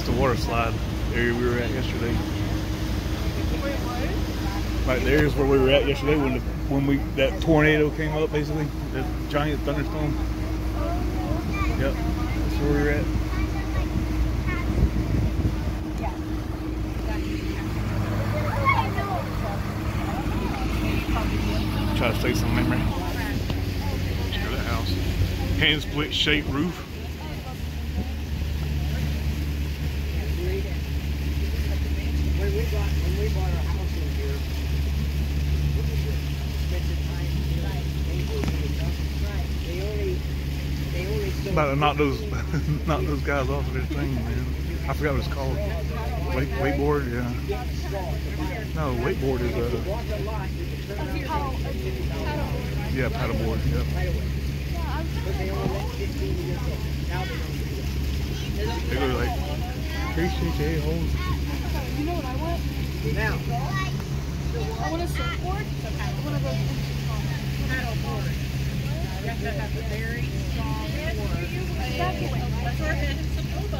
the water slide area we were at yesterday. Right there is where we were at yesterday when that tornado came up, basically, that giant thunderstorm. Yep, that's where we were at. Try to save some memory. Here's the house. Hand split shaped roof. When we bought our house in here, what was it? Spent the time, they only About to knock those guys off of their thing, man. I forgot what it's called. Wakeboard, yeah. No, wakeboard is yeah, paddleboard, yeah. They look like appreciate you holes. You know what I want? Now, I want a surfboard. One of those paddleboard. You have to have a very strong board. That's where it is.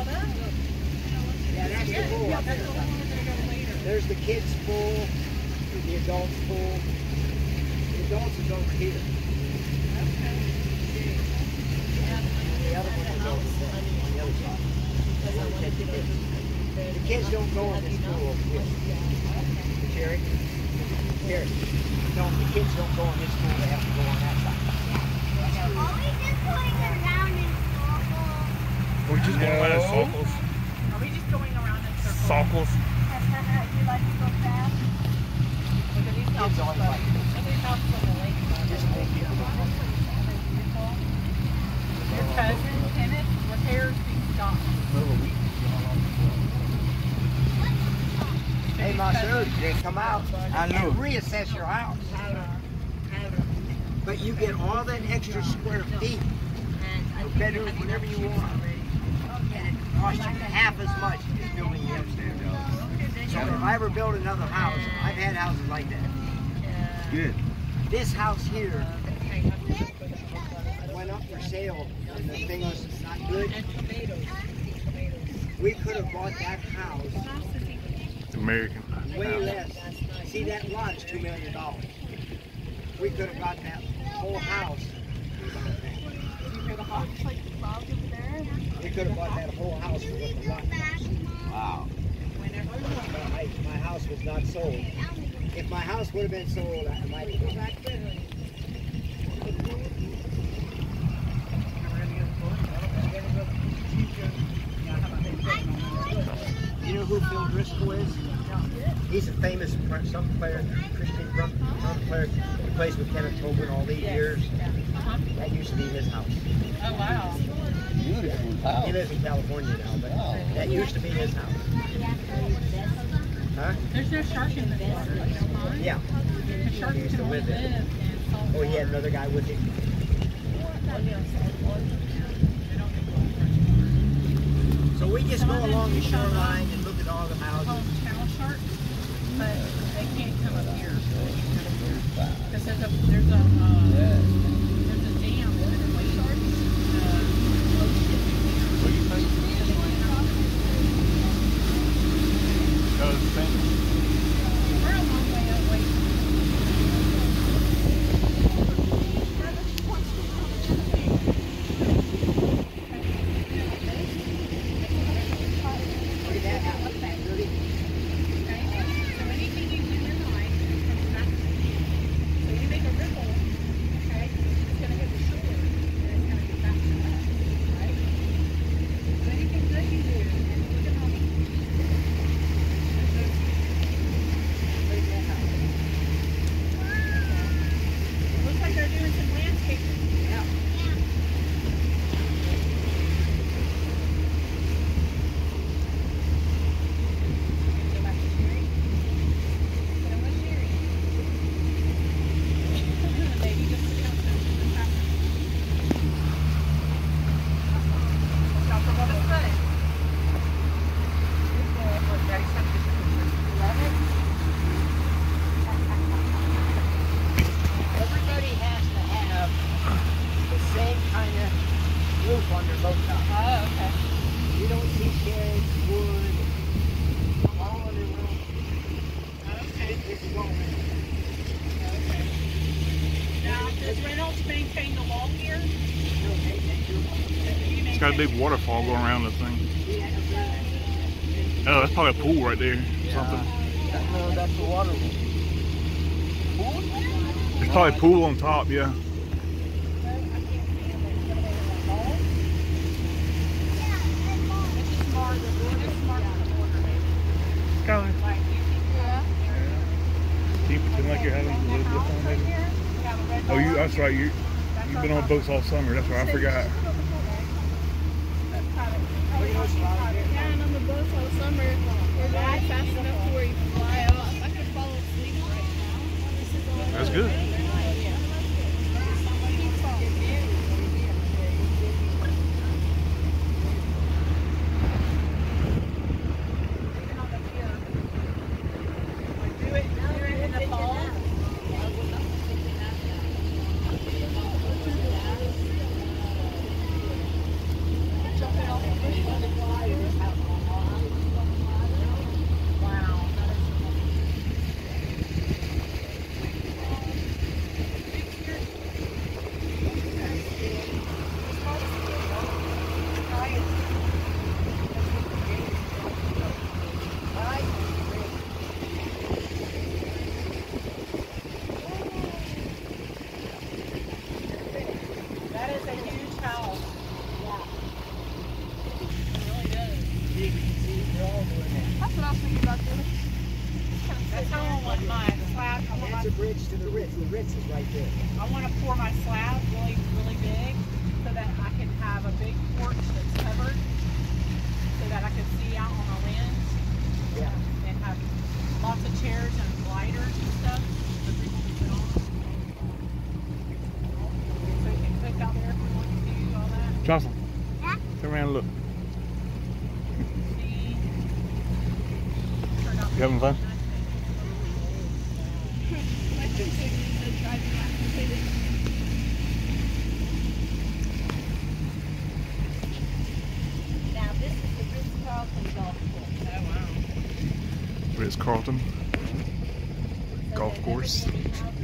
yeah, that's the pool. Yeah, that's the one we're going to go later. There's the kids' pool, the adults' pool. The adults is over here. Okay. The other one is over there, on the other side. The kids don't go in this pool over here. Jerry? Jerry. No, the kids don't go in this pool, they have to go on that side. We're just going around in circles. Are we just going around in circles? Circles. You like to go fast? Look at these houses. Look at these houses on the lake. Your cousin, Kenneth, repairs these docks. Hey, my son, they come out and reassess your house. But you get all that extra square feet, bedroom, whatever you want. And it costs you half as much as building the upstairs. So if I ever build another house, I've had houses like that. Good. This house here went up for sale and the thing was not good. We could have bought that house American. way less. See, that lot is $2 million. We could have got that whole house. We could have bought that whole house for what the lot cost. Wow. My house was not sold. If my house would have been sold, I might have gone back there. You know who Phil Driscoll is? He's a famous Christian drum player. He plays with Kenneth Tobin all these years. That used to be his house. Oh, wow. Beautiful house. He lives in California now, but that used to be his house. Huh? There's no shark in the water. You don't mind? Yeah. The shark used can to only live there. live in salt Oh, he had another guy with him. So we just go along the shoreline and look at all the houses. Channel sharks, but they can't come up here. Because there's a dam that the sharks. What do you think? That was the same. We're a long way away. Look at that house. Really? Okay? So anything you do in life comes back to you. So you make a ripple, okay? got a big waterfall going around this thing. Oh, that's probably a pool right there. Something. No, that's the water. There's probably a pool on top, yeah. Skyline. Can you pretend like you're having a little bit of fun, maybe? Oh, that's right. You've been on boats all summer. That's right. I forgot. Yeah, and on the boats all summer, we're going fast enough to where you can fly off. I could fall asleep right now. That's good. That's what I was thinking about doing. That's how I want my slab. That's a bridge to the Ritz. The Ritz is right there. I want to pour my slab really, really big so that I can have a big porch that's covered so that I can see out on the land. Yeah. And have lots of chairs and gliders and stuff for people to sit on. So you can cook out there if we want to do all that. Jocelyn, turn around and look. See? You having fun? My friend said he said driving activated. Now this is the Ritz-Carlton golf course. Oh, wow. Ritz-Carlton golf course. That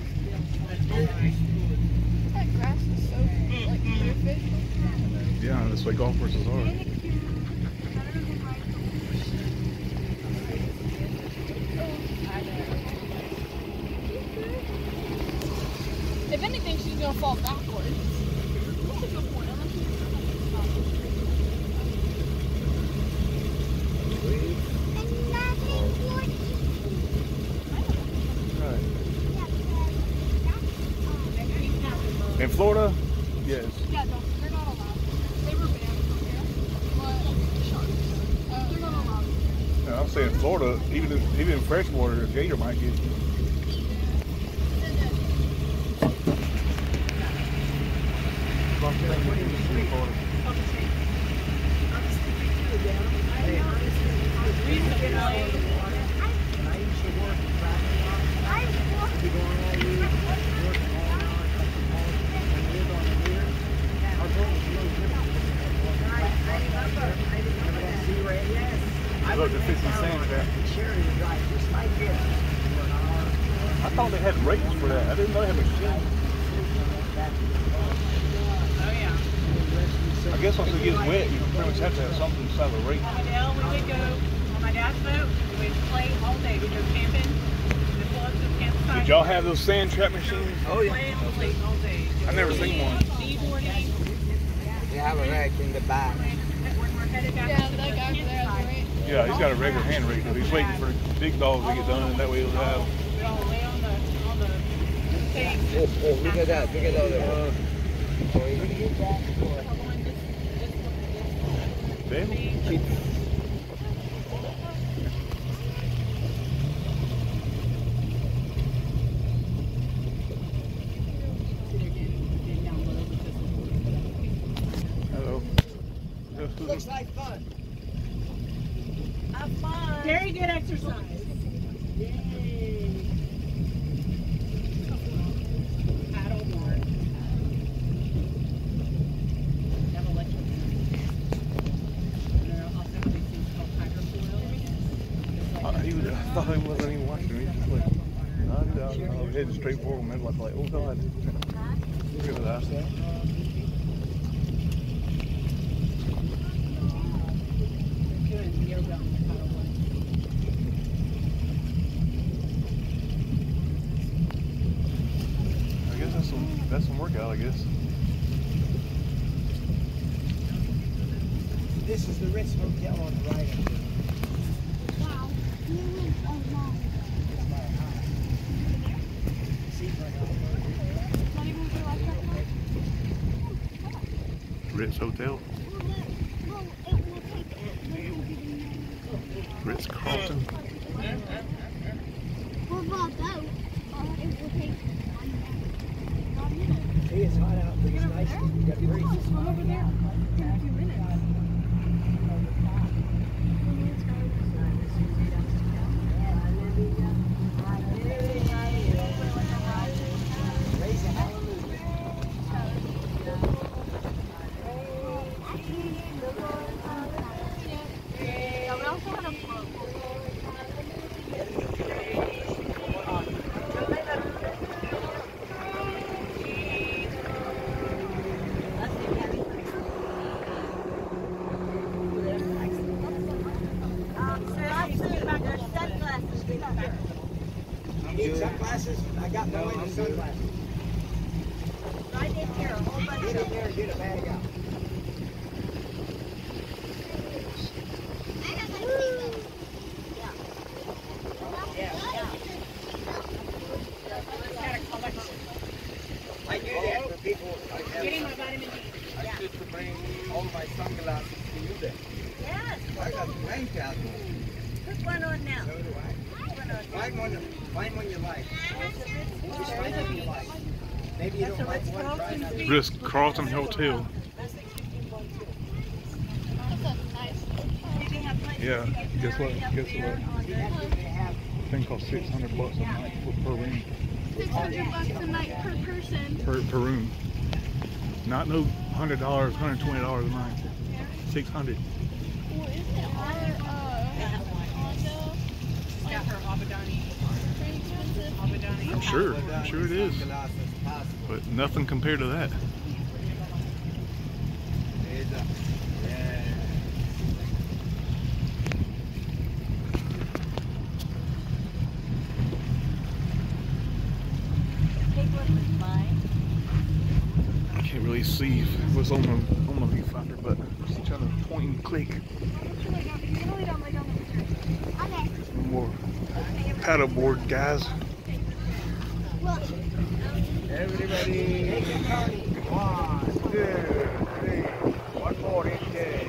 grass is so like perfect. Yeah, that's what golf courses are. If anything, she's gonna fall backwards. In Florida? Yes. Yeah, no, they're not allowed. They were banned from here. But sharks. They're not allowed. I'm saying Florida, even in freshwater, a gator might get you. Look, they're fixing sand trap. I thought they had rakes for that. I didn't know they had machines. Oh, yeah. I guess once it gets wet, you pretty much have to have something inside of a rake. Adele, we would go on my dad's boat. We'd play all day. We'd go camping. We'd pull up to the campsite. Did y'all have those sand trap machines? Oh, yeah. Play all day. I never seen one. Kneeboarding. They have a rack in the back. We're headed back Yeah, to that guy over there has a rate. Yeah, he's got a regular hand rake. He's waiting for big dogs to get done, and that way he'll have. We all lay on the thing. Oh, look at that. Look at all that. Damn. Hello. Looks like fun. Have fun. Very good exercise. Paddleboard. Have electric. And there are also these things called hydrofoil. I thought he wasn't even watching me. He's just like, no, heading straight for him. And like, oh God. Look at that. got some workout, I guess. This is the Ritz Hotel on the right. Wow. Not even with your life jacket on? Ritz Hotel. Well, it will take Ritz Carlton. What about that? It will take 1 minute. Hey, it's hot out, but it's nice. You got a breeze. Swim over there in a few minutes. Raise a hallelujah. Yeah, we also had a float. You need sunglasses? I got no way to sunglasses. Right in here, a whole bunch Get of in there and get a bag out. I do that for people. Getting my vitamin D. I should to bring all my sunglasses to you then. Yes. I got blank out there. Put one on now. So do I. Put one on. Find one you like. Just find one you like. Maybe you don't like one, try another. Ritz Carlton Hotel. Yeah, guess what? Thing costs $600 a night per room. $600 a night per person. Per room. Not no $100, $120 a night. 600. Well, isn't it condo Got her Abadani. pretty expensive? I'm sure it is. Sunglasses possible. But nothing compared to that. Yeah. Big one was mine. I can't really see what's on the viewfinder, but I'm just trying to point and click. More paddleboard guys. Everybody, take it, Connie. 1, 2, 3. One more intake.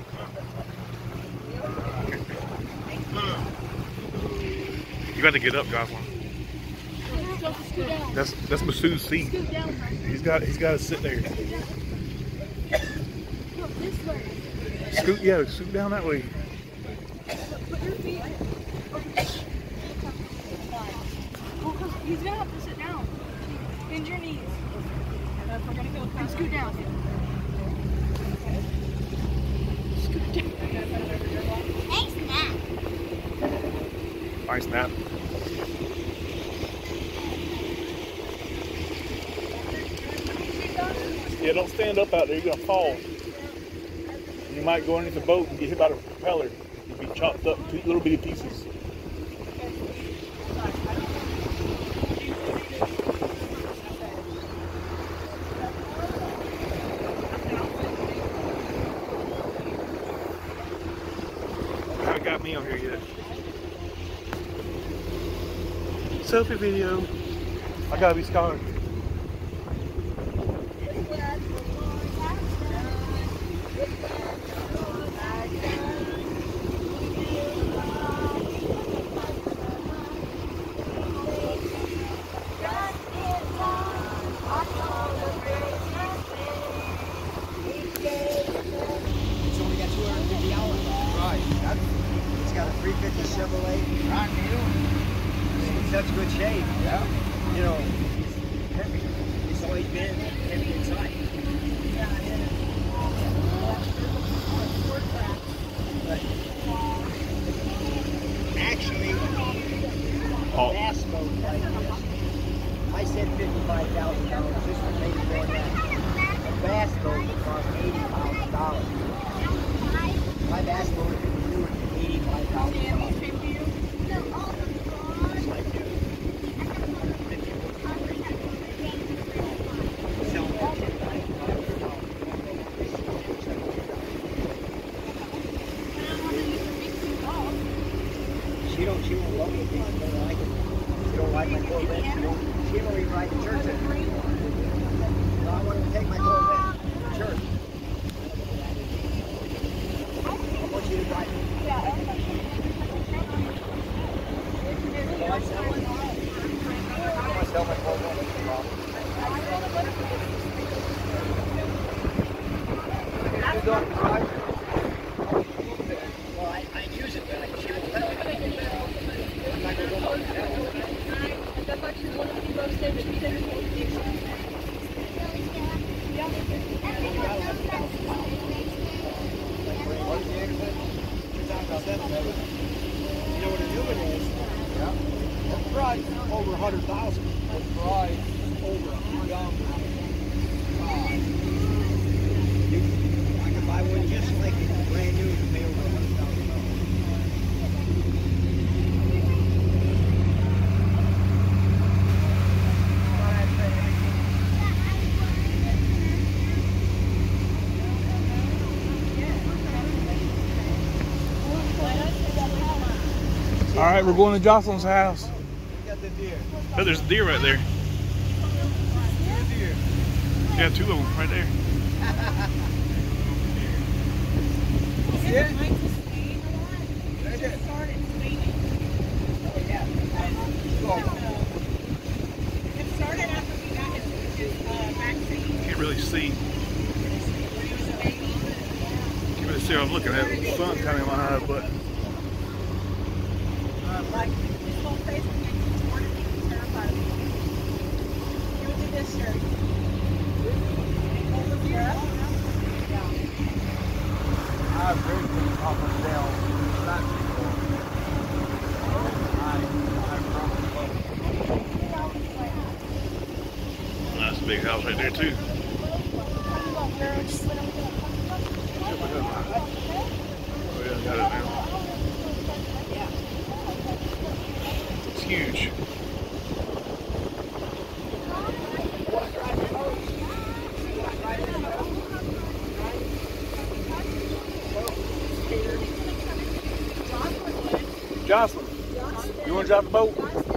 You got to get up, Jocelyn. Scoot down. That's Masu's seat. Scoot down. He's got to sit there. Look, this way. Scoot down that way. Put your feet. Well, he's gonna have to sit down. Bend your knees. We're gonna go and scoot down. Scoot down. Thanks, Matt. Nice nap. Yeah, don't stand up out there. You're gonna fall. You might go underneath the boat and get hit by the propeller. You'll be chopped up to little bitty pieces. Haven't got me on here yet. Selfie video. I gotta be scholar. It's only got 250 hours. Right. It's got a 350 Chevrolet. Right, It's in such good shape. yeah. You know, it's perfect. It's always been heavy inside. But actually, Oh. a bass boat like this, I said $55,000. This one maybe more than that. A bass boat would cost $80,000. My bass boat would be new at $85,000. It's like She won't go with me. She don't like it. She don't like my Corvette. She won't even ride to church with me. So I want to take my Corvette to church. I want you to drive it. Can I sell it? Can I sell my Corvette? You don't drive? Well, I use it, but she won't let me. I'm not going to go by myself. You know what a new one is? Yeah. The price over 100,000. The price over 100,000. I can buy one just like it, brand new, and pay over 100,000. All right, we're going to Jocelyn's house. Got the deer. Oh, there's a deer right there. Deer. Yeah, two of them right there. See it? Right there. It started after we got his vaccine. Can't really see. Can't really see what I'm looking at. The sun kind of in my eye, but Like, his whole face was getting contorted. He was terrified of me. He would do this shirt. Hold his breath. I've ridden up and down that before. that's a big house right there too. Oh yeah, I got it now. It's huge. Jocelyn, you want to drive the boat?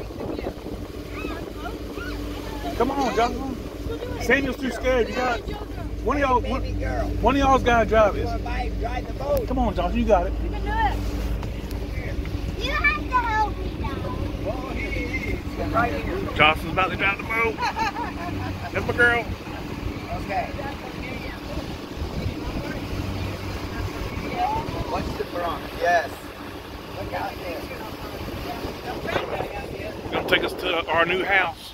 Come on, Jocelyn. Samuel's too scared. You got one of y'all. One of y'all's got to drive this. Drive the boat. Come on, Jocelyn, you got it. You can do it. You have to help me now. Oh, he's right here. Jocelyn's about to drive the boat. That's my girl. Okay. Watch the front. Yes. Look out there. It's gonna take us to our new house.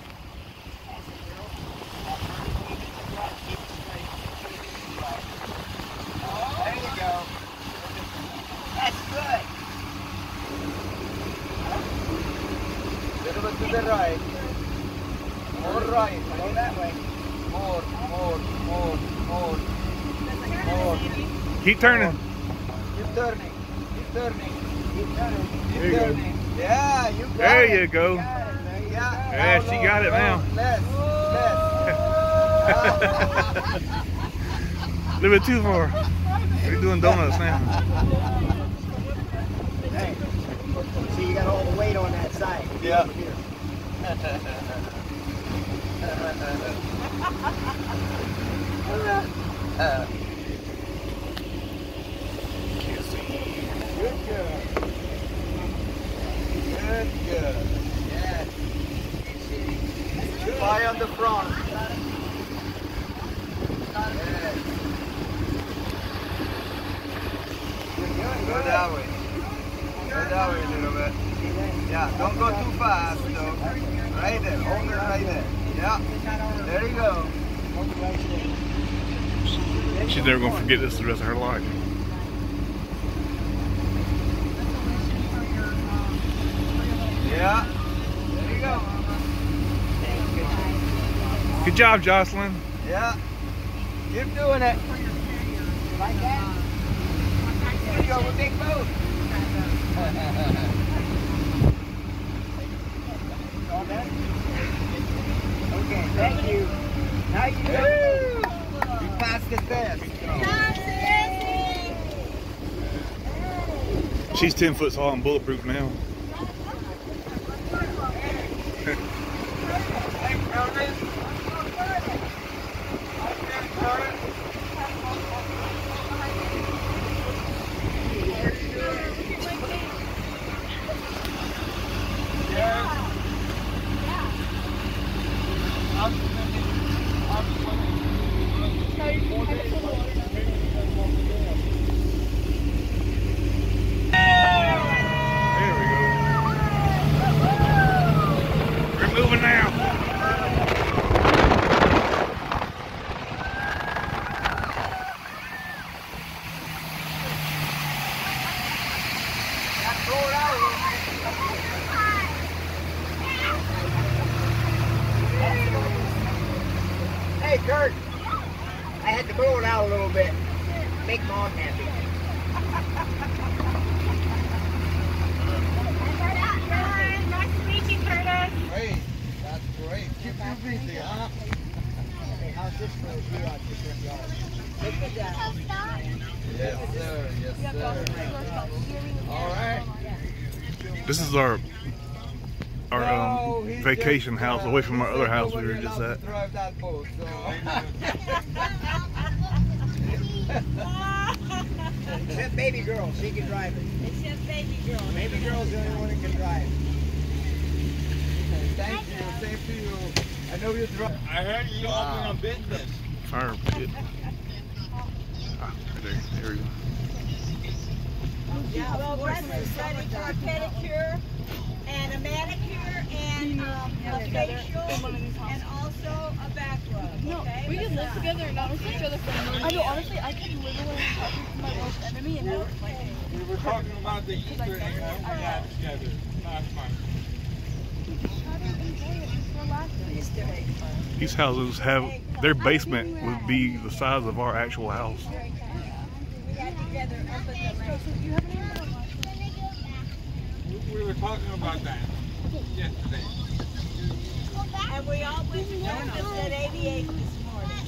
There you go. That's good. Little bit to the right. More right. Go that way. More. Keep turning. Keep turning. Keep turning. Keep turning. Keep There you go. turning. Yeah, you got it. There you go. Got it, man. Yeah. Yeah, she got it now. Less. A little bit too far. We're doing donuts now. Hey. See, you got all the weight on that side. Yeah. Here. Can't see. Good girl. Good girl. Yeah. Fly on the front. Go that way. Go that way a little bit. Yeah, don't go too fast though. Right there, hold it right there. Yeah, there you go. She's never gonna forget this the rest of her life. Yeah, there you go. Good job, Jocelyn. Yeah, keep doing it. Like that? There you go, with big boat. All done? Okay, thank you. Now you go. You passed the test. She She's 10 foot tall and bulletproof now. Hey, Kurt, I had to blow it out a little bit. Make Mom happy. Nice to meet you, Curtis. Great. That's great. Keep you busy, huh? Hey, how's this for you out your front yard? Look at that. Yes, sir. Yes, sir. All right. This is our vacation house away from our other house we were just at. Drive that boat, so. Except baby girl, she can drive it. Except baby girl. Baby girl's the only one that can drive. Thank you. Same to you. I know you drive. I heard you open a business. Fire pit. Ah, right there. There we go. Yeah, well, Russ is ready for a pedicure and a manicure and a facial and also a back rub. No, Okay? we can live together and not with each other for a month. I know, honestly, I could literally have my worst enemy and never fight him. We were talking about the Easter egg we had together last month. These houses have, their basement would be the size of our actual house. We got together up at the lake. We were talking about that yesterday. And we all went to breakfast at 88 this morning.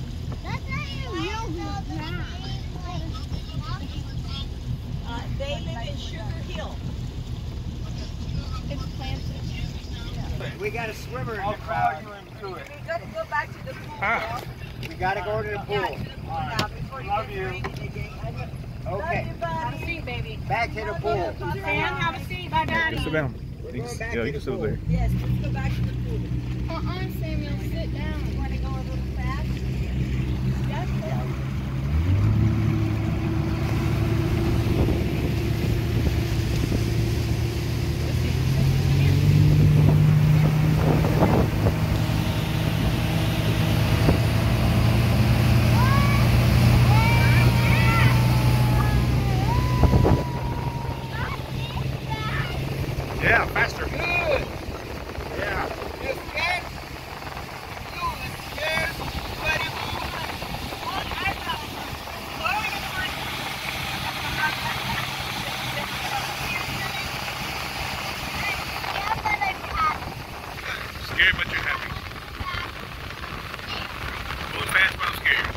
They live in Sugar Hill. It's planted. We got a swimmer in I'll the call crowd. you into it. We got to go back to the pool. Ah. We gotta go to the pool. Now, before you Love get you. crazy again. Okay, Have a seat, baby. back to the pool. Sam, have a seat. Bye, Daddy. Sit down. We're You going can, back yeah, to you the can sit pool. there. Yes, let's go back to the pool. Samuel, sit down. You want to go a little fast? Yes, Yeah, faster. Good. Yeah. You scared? You scared? Buddy. Scared, but you're happy. Going fast, but I'm scared.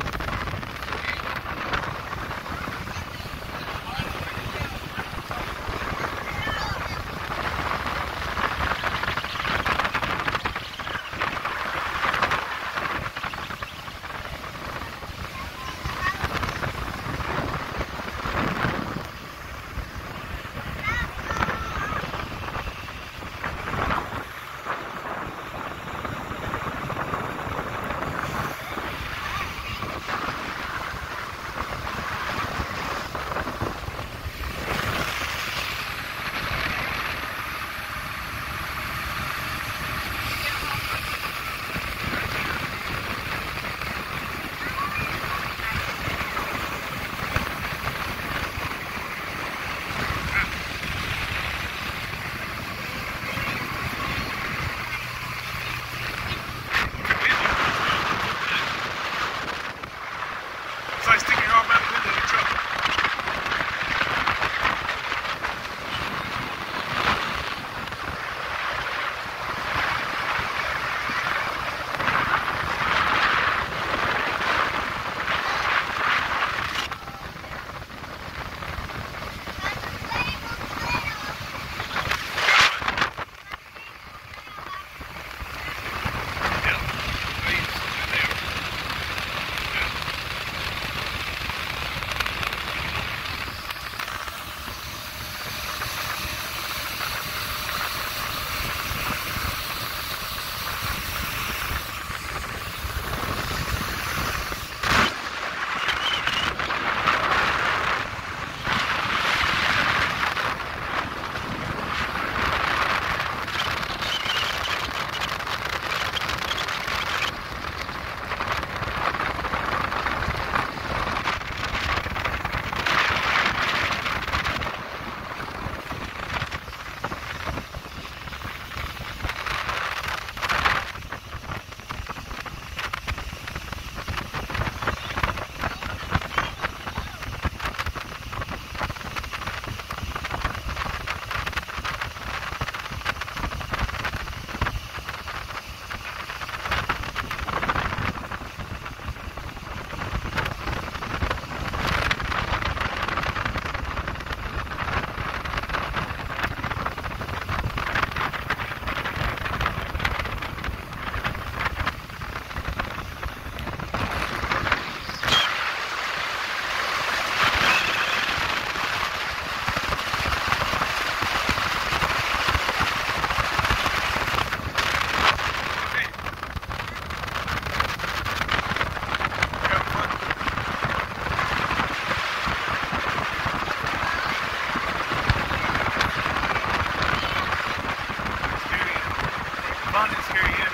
mine didn't scare you yet.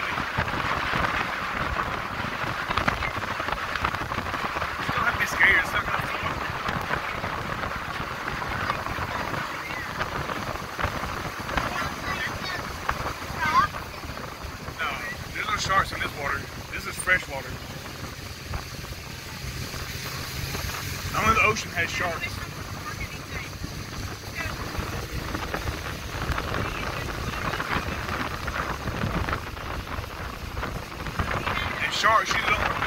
Still have to be scared. It's not gonna come up. No, there's no sharks in this water. This is fresh water. Only the ocean has sharks. And sharks usually don't